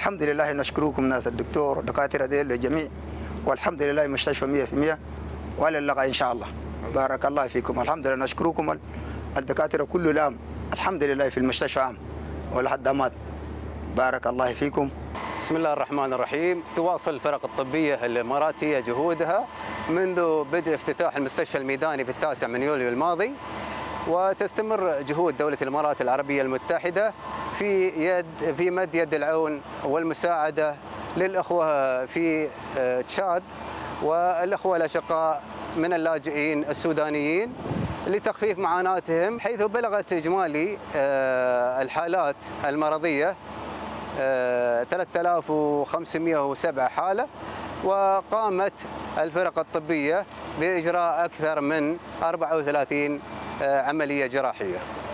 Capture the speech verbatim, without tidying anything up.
والحمد لله نشكركم ناس الدكتور والدكاتره ديل للجميع، والحمد لله مستشفى مية في المية، وعلى اللقاء ان شاء الله. بارك الله فيكم. الحمد لله نشكركم الدكاتره كل العام، الحمد لله في المستشفى عام ولحد مات. بارك الله فيكم. بسم الله الرحمن الرحيم. تواصل الفرق الطبية الإماراتية جهودها منذ بدء افتتاح المستشفى الميداني في التاسع من يوليو الماضي، وتستمر جهود دولة الإمارات العربية المتحدة في يد في مد يد العون والمساعدة للأخوة في تشاد والأخوة الأشقاء من اللاجئين السودانيين لتخفيف معاناتهم، حيث بلغت إجمالي الحالات المرضية ثلاثة آلاف وخمسمئة وسبعة حالة، وقامت الفرق الطبية بإجراء أكثر من أربعة وثلاثين عملية جراحية.